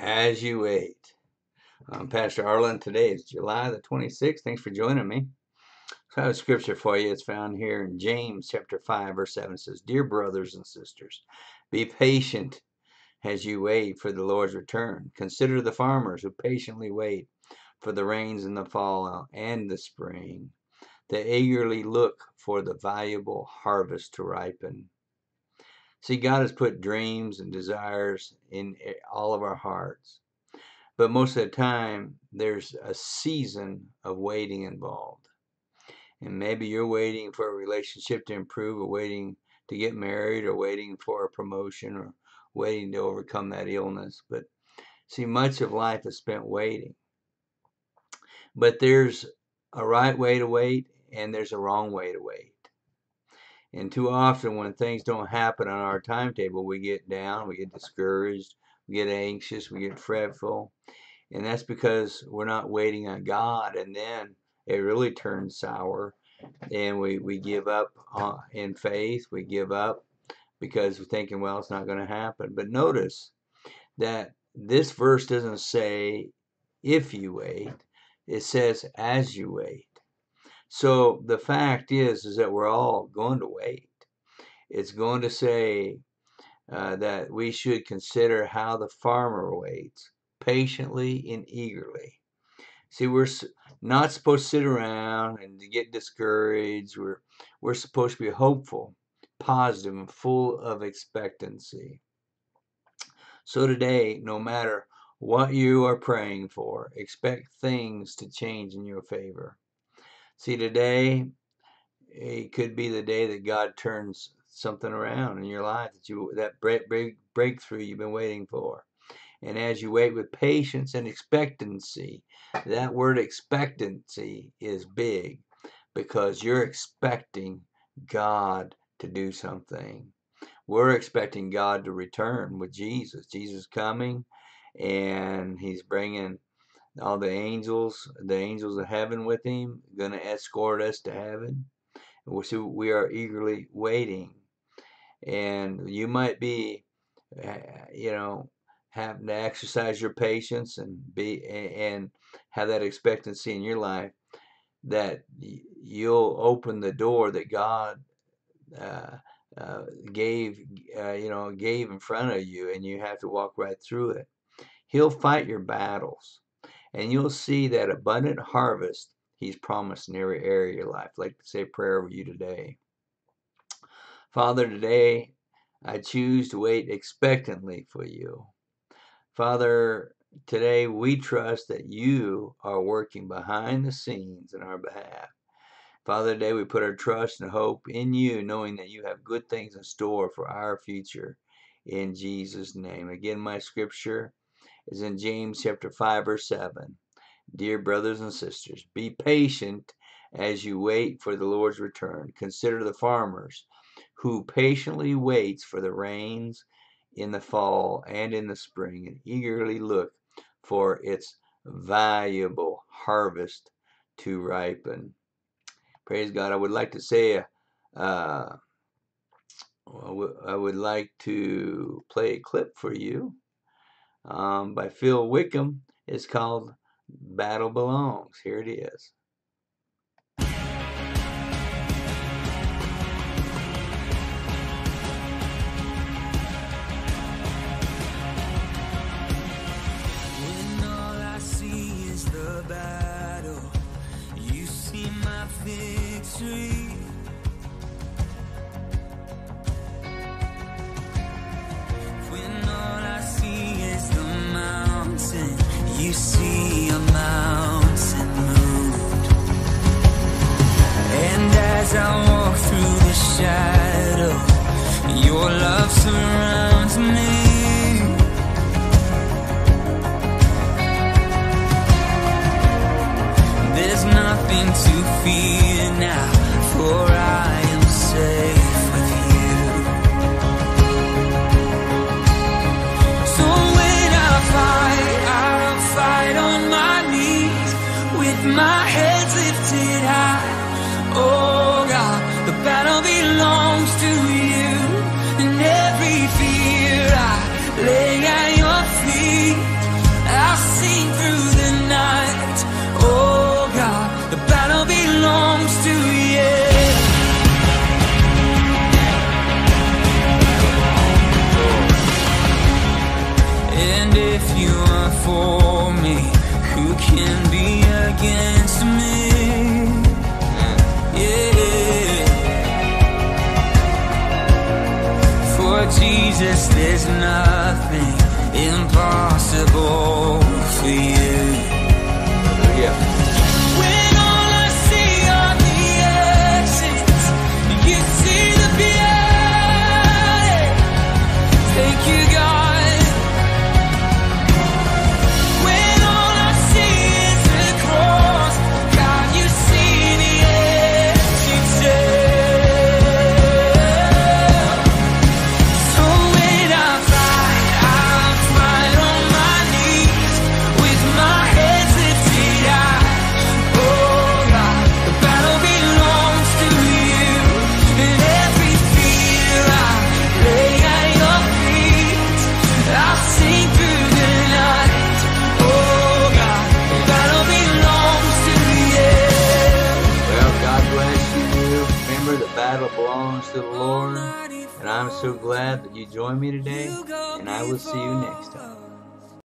as you wait. I'm Pastor Arlen. Today is July the 26th. Thanks for joining me. So I have a scripture for you. It's found here in James chapter 5, verse 7. It says, Dear brothers and sisters, be patient as you wait for the Lord's return. Consider the farmers who patiently wait for the rains in the fall and the spring. They eagerly look for the valuable harvest to ripen. See, God has put dreams and desires in all of our hearts. But most of the time, there's a season of waiting involved. And maybe you're waiting for a relationship to improve, or waiting to get married, or waiting for a promotion, or waiting to overcome that illness. But see, much of life is spent waiting. But there's a right way to wait, and there's a wrong way to wait. And too often when things don't happen on our timetable, we get down, we get discouraged, we get anxious, we get fretful. And that's because we're not waiting on God. And then it really turns sour. And we give up in faith. We give up because we're thinking, well, it's not going to happen. But notice that this verse doesn't say if you wait. It says as you wait. So the fact is that we're all going to wait. It's going to say that we should consider how the farmer waits, patiently and eagerly. See, we're not supposed to sit around and to get discouraged. We're supposed to be hopeful, positive, and full of expectancy. So today, no matter what you are praying for, expect things to change in your favor. See, today, it could be the day that God turns something around in your life, that breakthrough you've been waiting for. And as you wait with patience and expectancy, that word expectancy is big, because you're expecting God to do something. We're expecting God to return with Jesus. Jesus coming, and he's bringing all the angels of heaven with him, going to escort us to heaven. So we are eagerly waiting. And you might be, having to exercise your patience and have that expectancy in your life, that you'll open the door that God gave in front of you, and you have to walk right through it. He'll fight your battles. And you'll see that abundant harvest he's promised in every area of your life. I'd like to say a prayer over you today. Father, today I choose to wait expectantly for you. Father, today we trust that you are working behind the scenes in our behalf. Father, today we put our trust and hope in you, knowing that you have good things in store for our future. In Jesus' name. Again, my scripture is in James chapter 5, verse 7. Dear brothers and sisters, be patient as you wait for the Lord's return. Consider the farmers who patiently waits for the rains in the fall and in the spring, and eagerly look for its valuable harvest to ripen. Praise God. I would like to say, I would like to play a clip for you. By Phil Wickham. It's called Battle Belongs. Here it is. When all I see is the battle, you see my victory. When all I see is the mountain, you see a mountain moved. And as I walk through the shadow, your love surrounds me. There's nothing to fear now, for I am safe with you. So when I'll fight on my knees with my head lifted high. Oh God, the battle belongs to you, and every fear I lay at your feet. Jesus, there's nothing impossible for you. Hallelujah. When all I see are the ashes, you see the beauty. Thank you, God. When all I see is the cross, God, you see the empty tomb. So when I fight on my knees with my hands lifted high. Oh God, the battle belongs to you, and every fear I lay at your feet. I'll sing through the night. Oh God, the battle belongs to you. Well, God bless you. Remember, the battle belongs to the Lord. And I'm so glad that you joined me today. And I will see you next time.